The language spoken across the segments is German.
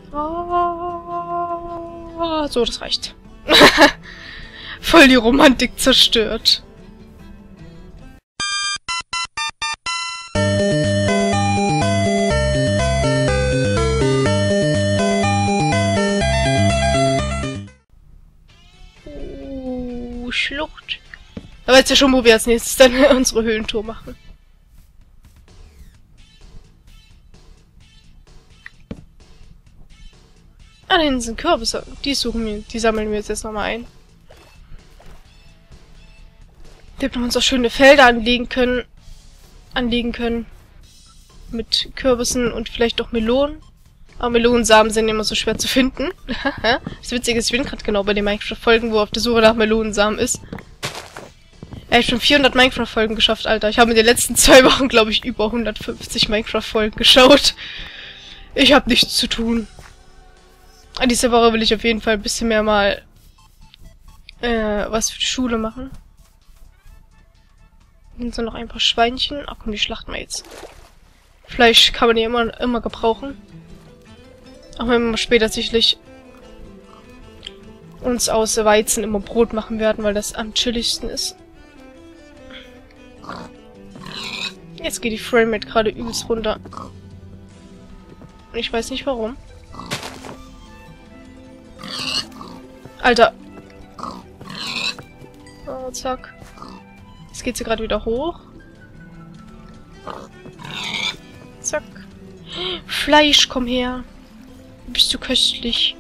Oh, so, das reicht. Voll die Romantik zerstört. Schlucht. Aber jetzt ja schon, wo wir als nächstes dann unsere Höhlentour machen. Ah, da hinten sind Kürbisse. Die sammeln wir jetzt nochmal ein. Wir haben uns auch schöne Felder anlegen können. Mit Kürbissen und vielleicht auch Melonen. Aber Melonensamen sind immer so schwer zu finden. Das Witzige ist, ich bin gerade genau bei den Minecraft-Folgen, wo auf der Suche nach Melonensamen ist. Ich habe schon 400 Minecraft-Folgen geschafft, Alter. Ich habe in den letzten 2 Wochen, glaube ich, über 150 Minecraft-Folgen geschaut. Ich habe nichts zu tun. Diese Woche will ich auf jeden Fall ein bisschen mehr mal was für die Schule machen. Dann sind noch ein paar Schweinchen. Ach komm, die schlachten wir jetzt. Fleisch kann man ja immer gebrauchen. Auch wenn wir später sicherlich uns aus Weizen immer Brot machen werden, weil das am chilligsten ist. Jetzt geht die Framerate gerade übelst runter. Und ich weiß nicht warum. Alter. Oh, zack. Jetzt geht sie gerade wieder hoch. Zack. Fleisch, komm her. Du bist so köstlich.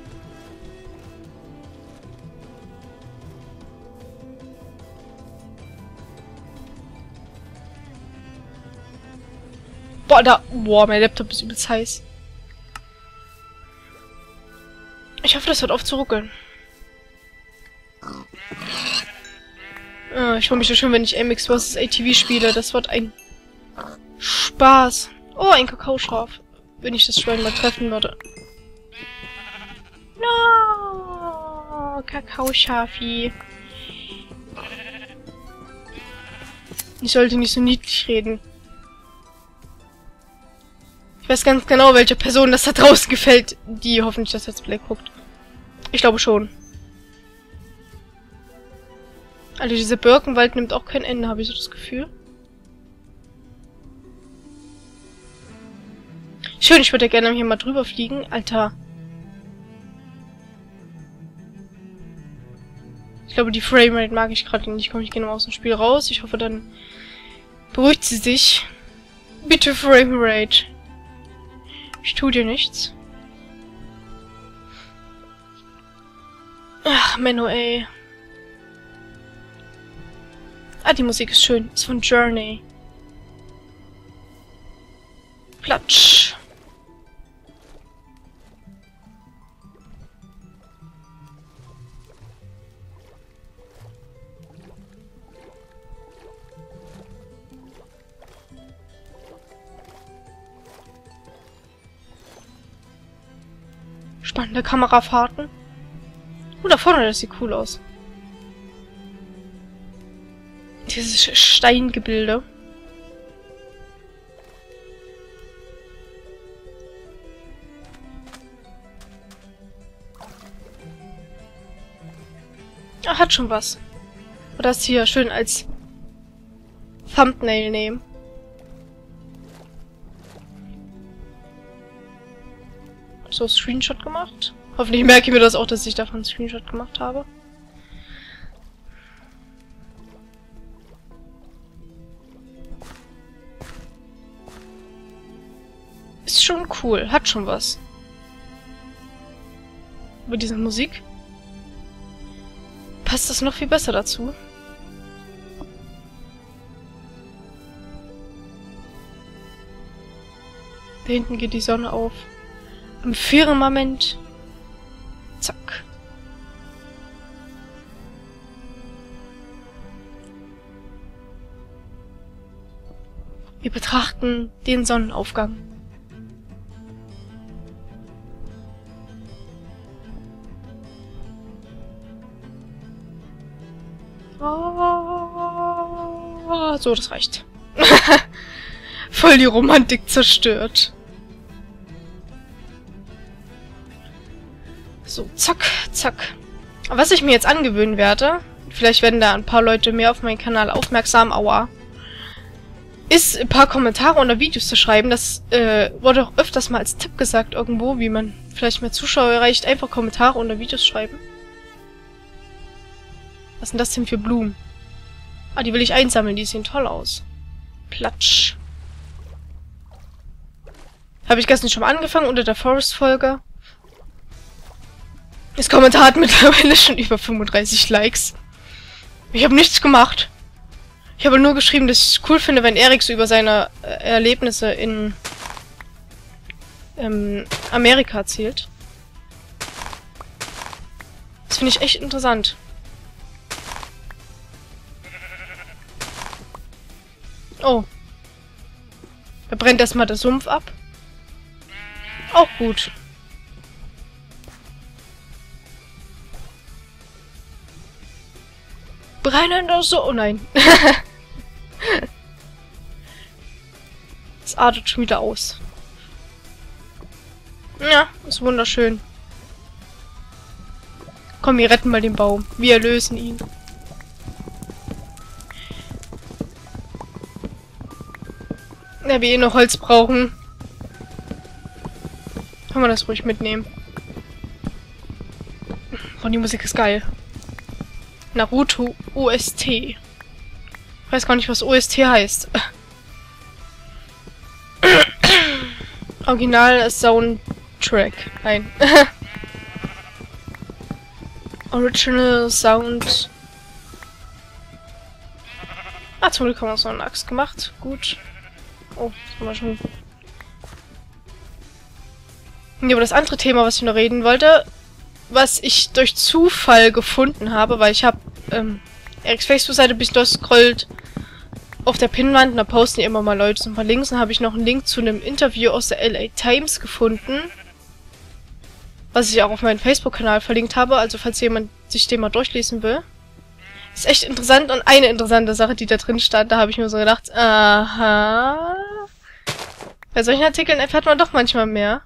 Boah, boah, mein Laptop ist übelst heiß. Ich hoffe, das hört auf zu ruckeln. Ich freue mich so schön, wenn ich MX vs. ATV spiele. Das wird ein Spaß. Oh, ein Kakaoschaf. Wenn ich das Schwein mal treffen würde. No, Kakaoschafi. Ich sollte nicht so niedlich reden. Ich weiß ganz genau, welcher Person das da draußen gefällt, die hoffentlich das Let's Play guckt. Ich glaube schon. Also dieser Birkenwald nimmt auch kein Ende, habe ich so das Gefühl. Schön, ich würde ja gerne hier mal drüber fliegen. Alter. Ich glaube, die Framerate mag ich gerade nicht. Ich gehe nochmal aus dem Spiel raus. Ich hoffe, dann beruhigt sie sich. Bitte, Framerate. Ich tue dir nichts. Ach, Menno, ey. Ah, die Musik ist schön. Ist von Journey. Platsch. Spannende Kamerafahrten. Da vorne, das sieht cool aus. Dieses Steingebilde. Ah, hat schon was. Oder das hier schön als Thumbnail nehmen. So, Screenshot gemacht. Hoffentlich merke ich mir das auch, dass ich davon einen Screenshot gemacht habe. Ist schon cool, hat schon was. Aber diese Musik passt das noch viel besser dazu. Da hinten geht die Sonne auf. Am Firmament. Zack. Wir betrachten den Sonnenaufgang. Oh, so, das reicht. Voll die Romantik zerstört. So, zack, zack. Was ich mir jetzt angewöhnen werde, vielleicht werden da ein paar Leute mehr auf meinen Kanal aufmerksam, aua, ist ein paar Kommentare unter Videos zu schreiben. Das wurde auch öfters mal als Tipp gesagt irgendwo, wie man vielleicht mehr Zuschauer erreicht. Einfach Kommentare unter Videos schreiben. Was sind das denn für Blumen? Ah, die will ich einsammeln, die sehen toll aus. Platsch. Habe ich gestern schon mal angefangen unter der Forest-Folge. Das Kommentar hat mittlerweile schon über 35 Likes. Ich habe nichts gemacht. Ich habe nur geschrieben, dass ich es cool finde, wenn Erik so über seine Erlebnisse in Amerika erzählt. Das finde ich echt interessant. Oh. Da brennt erstmal der Sumpf ab. Auch gut. Brennender so. Oh nein. Es artet schon wieder aus. Ja, ist wunderschön. Komm, wir retten mal den Baum. Wir erlösen ihn. Ja, wir eh noch Holz brauchen. Können wir das ruhig mitnehmen. Oh, die Musik ist geil. Naruto OST. Ich weiß gar nicht, was OST heißt. Original Soundtrack. Nein. Original Sound. Ah, zum Glück haben wir uns noch eine Axt gemacht. Gut. Oh, das haben wir schon. Ja, aber das andere Thema, was ich noch reden wollte, was ich durch Zufall gefunden habe, weil ich habe Eriks Facebook-Seite ein bisschen durchscrollt auf der Pinnwand und da posten ja immer mal Leute so ein paar Links und habe ich noch einen Link zu einem Interview aus der LA Times gefunden, was ich auch auf meinem Facebook-Kanal verlinkt habe, also falls jemand sich den mal durchlesen will. Ist echt interessant und eine interessante Sache, die da drin stand, da habe ich mir so gedacht, aha, bei solchen Artikeln erfährt man doch manchmal mehr.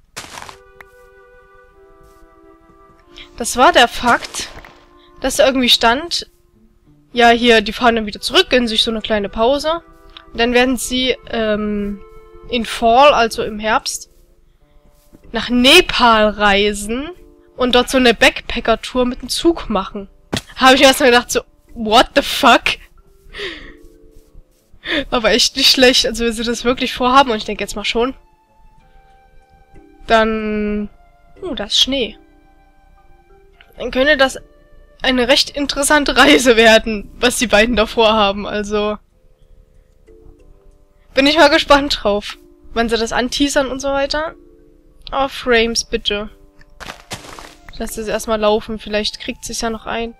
Das war der Fakt, dass da irgendwie stand, ja hier, die fahren dann wieder zurück, gönnen sich so eine kleine Pause. Und dann werden sie in Fall, also im Herbst, nach Nepal reisen und dort so eine Backpacker-Tour mit dem Zug machen. Habe ich erst mal gedacht so, what the fuck? Aber echt nicht schlecht, also wenn sie das wirklich vorhaben, und ich denke jetzt mal schon, dann... da ist Schnee. Dann könnte das eine recht interessante Reise werden, was die beiden davor haben, also... Bin ich mal gespannt drauf, wann sie das anteasern und so weiter. Oh, Frames, bitte. Lass das erstmal laufen, vielleicht kriegt sie es ja noch ein.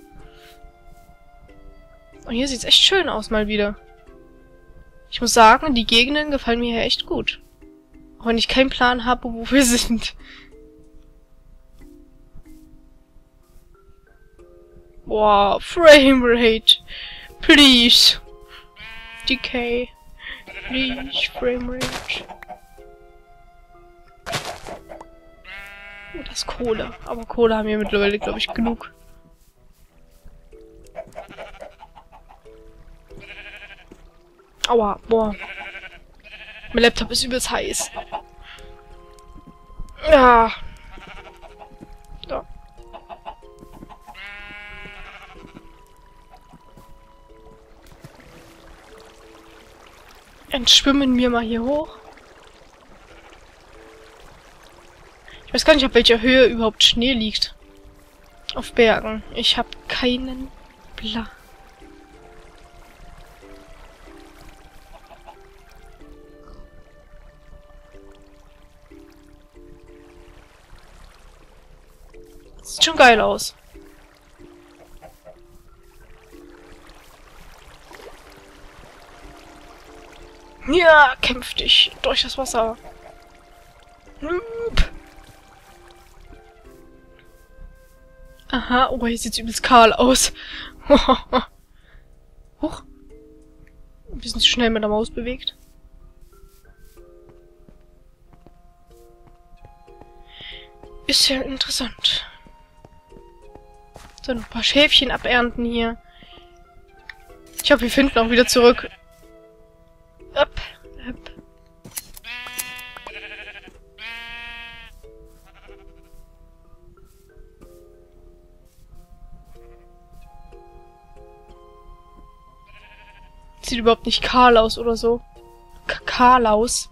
Oh, hier sieht's echt schön aus mal wieder. Ich muss sagen, die Gegenden gefallen mir hier echt gut. Auch wenn ich keinen Plan habe, wo wir sind. Boah, Framerate. Please. Decay. Please, Framerate. Oh, das ist Kohle. Aber Kohle haben wir mittlerweile, glaube ich, genug. Aua, boah. Mein Laptop ist übelst heiß. Ja. So. Entschwimmen wir mal hier hoch. Ich weiß gar nicht, auf welcher Höhe überhaupt Schnee liegt. Auf Bergen. Ich habe keinen Plan. Sieht schon geil aus. Ja, kämpf dich durch das Wasser. Aha, oh, hier sieht's übelst kahl aus. Huch. Ein bisschen zu schnell mit der Maus bewegt. Ist ja interessant. So, ein paar Schäfchen abernten hier. Ich hoffe, wir finden auch wieder zurück. Up. Sieht überhaupt nicht kahl aus oder so. Kahl aus.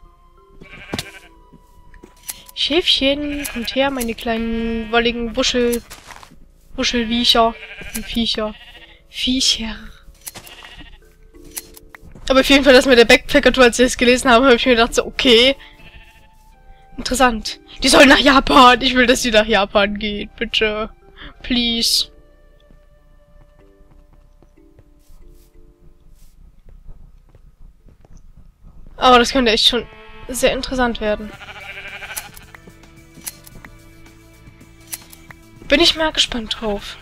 Schäfchen, kommt her, meine kleinen wolligen Wuschelviecher. Viecher. Aber auf jeden Fall, das mit der Backpacker-Tour, als ich das gelesen habe, habe ich mir gedacht, so, okay. Interessant. Die sollen nach Japan. Ich will, dass die nach Japan geht. Bitte. Please. Aber das könnte echt schon sehr interessant werden. Bin ich mal gespannt drauf.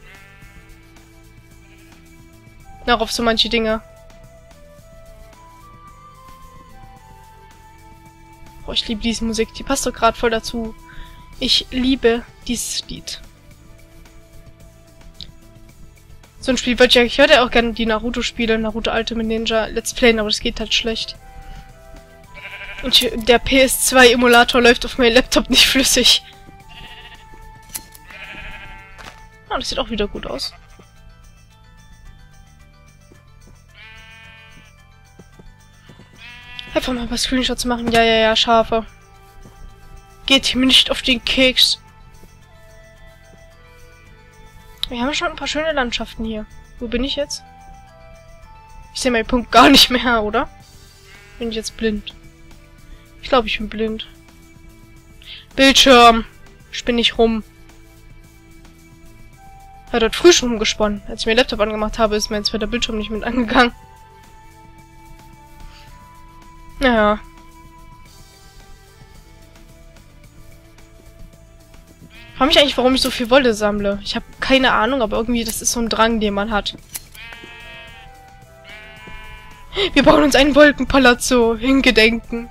Noch auf so manche Dinge. Boah, ich liebe diese Musik. Die passt doch gerade voll dazu. Ich liebe dieses Lied. So ein Spiel würde ich würde auch gerne die Naruto-Spiele, Naruto Ultimate Ninja Let's Playen, aber das geht halt schlecht. Und der PS2-Emulator läuft auf meinem Laptop nicht flüssig. Ah, das sieht auch wieder gut aus. Einfach mal ein paar Screenshots machen. Ja, Schafe. Geht mir nicht auf den Keks. Wir haben schon ein paar schöne Landschaften hier. Wo bin ich jetzt? Ich sehe meinen Punkt gar nicht mehr, oder? Bin ich jetzt blind? Ich glaube, ich bin blind. Bildschirm. Spinne ich rum. Hat dort früh schon rumgesponnen. Als ich mir den Laptop angemacht habe, ist mein zweiter Bildschirm nicht mit angegangen. Naja. Ich frage mich eigentlich, warum ich so viel Wolle sammle. Ich habe keine Ahnung, aber irgendwie, das ist so ein Drang, den man hat. Wir bauen uns einen Wolkenpalazzo in Gedenken.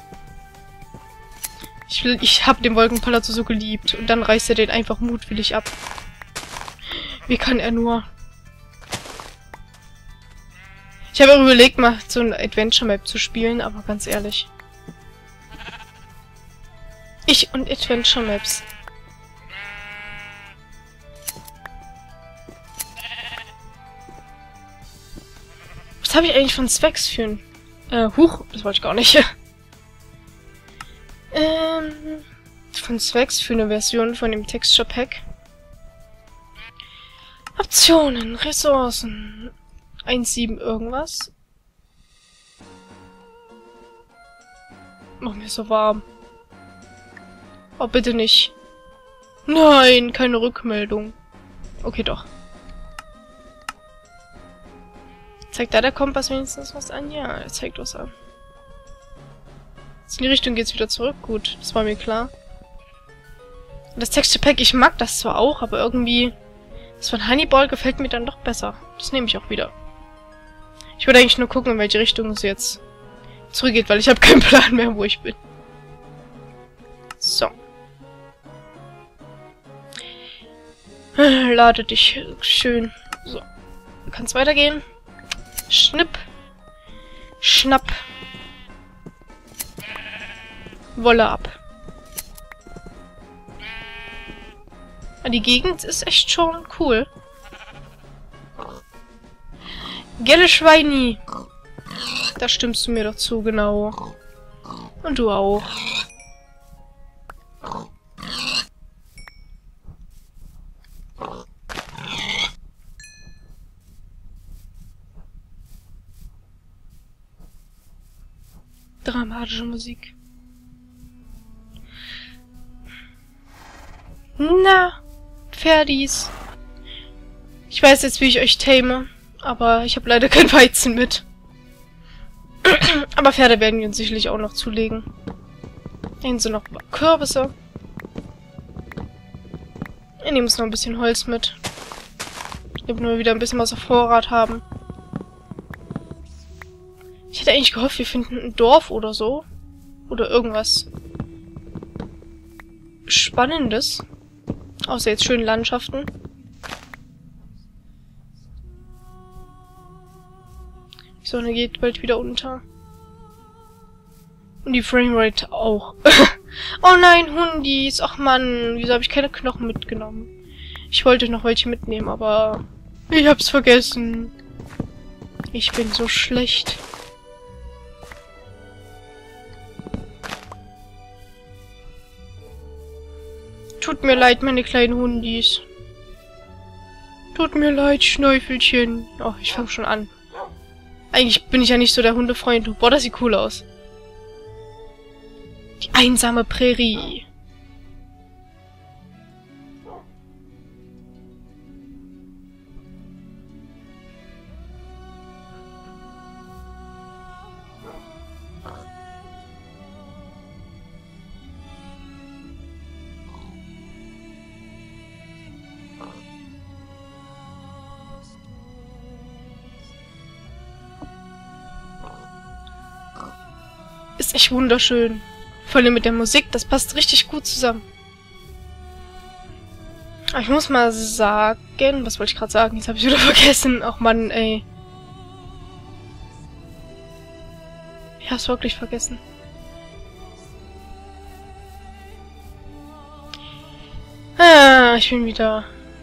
Ich habe den Wolkenpalazzo so geliebt. Und dann reißt er den einfach mutwillig ab. Wie kann er nur? Ich habe auch überlegt, mal so ein Adventure Map zu spielen, aber ganz ehrlich. Ich und Adventure Maps. Was habe ich eigentlich von Specs für ein... Huch, das wollte ich gar nicht. Von Specs für eine Version von dem Texture Pack. Optionen, Ressourcen. 1.7 irgendwas. Mach mir so warm. Oh, bitte nicht. Nein, keine Rückmeldung. Okay, doch. Zeigt da der Kompass wenigstens was an? Ja, er zeigt was an. Jetzt in die Richtung geht's wieder zurück. Gut, das war mir klar. Das Texture Pack, ich mag das zwar auch, aber irgendwie... Das von Honeyball gefällt mir dann doch besser. Das nehme ich auch wieder. Ich würde eigentlich nur gucken, in welche Richtung es jetzt zurückgeht, weil ich habe keinen Plan mehr, wo ich bin. So. Lade dich schön. So. Kann es weitergehen? Schnipp. Schnapp. Wolle ab. Die Gegend ist echt schon cool. Gelle Schweini. Da stimmst du mir doch zu, genau. Und du auch. Dramatische Musik. Na, Pferdis. Ich weiß jetzt, wie ich euch tame, aber ich habe leider kein Weizen mit. Aber Pferde werden wir uns sicherlich auch noch zulegen. Hier sind noch Kürbisse. Wir nehmen uns noch ein bisschen Holz mit. Damit wir wieder ein bisschen was auf Vorrat haben. Ich hätte eigentlich gehofft, wir finden ein Dorf oder so. Oder irgendwas. Spannendes. Außer jetzt schönen Landschaften. Die Sonne geht bald wieder unter. Und die Framerate auch. Oh nein, Hundis. Ach Mann, wieso habe ich keine Knochen mitgenommen? Ich wollte noch welche mitnehmen, aber ich hab's vergessen. Ich bin so schlecht. Tut mir leid, meine kleinen Hundis. Tut mir leid, Schnäufelchen. Oh, ich fange schon an. Eigentlich bin ich ja nicht so der Hundefreund. Boah, das sieht cool aus. Die einsame Prärie. Ist echt wunderschön. Vor allem mit der Musik, das passt richtig gut zusammen. Aber ich muss mal sagen, was wollte ich gerade sagen? Jetzt habe ich wieder vergessen. Ach Mann, ey. Ich hab's wirklich vergessen. Ah, ich bin wieder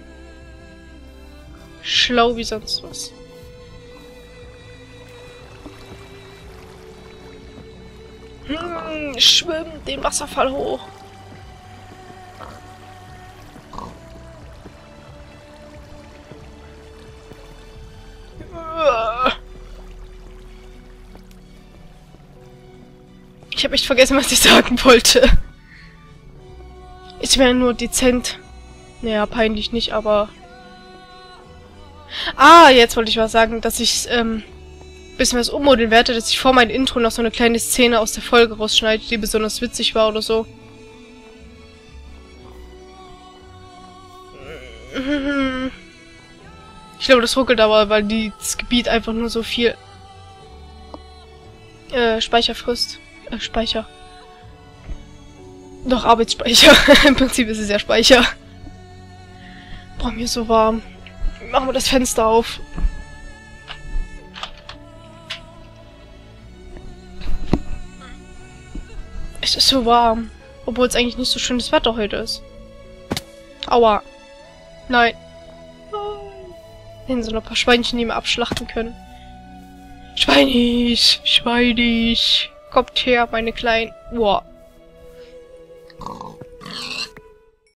schlau wie sonst was. Schwimm den Wasserfall hoch. Ich habe echt vergessen, was ich sagen wollte. Ich wäre nur dezent. Naja, peinlich nicht, aber... Ah, jetzt wollte ich was sagen, dass ich bisschen was ummodeln werde, dass ich vor meinem Intro noch so eine kleine Szene aus der Folge rausschneide, die besonders witzig war oder so. Ich glaube, das ruckelt aber, weil das Gebiet einfach nur so viel Speicher frisst. Speicher. Doch, Arbeitsspeicher. Im Prinzip ist es ja Speicher. Boah, mir ist so warm. Machen wir das Fenster auf. Es ist so warm. Obwohl es eigentlich nicht so schönes Wetter heute ist. Aua. Nein. Nein. So ein paar Schweinchen, die wir abschlachten können. Schweinig. Schweinig. Kommt her, meine Kleinen. Boah.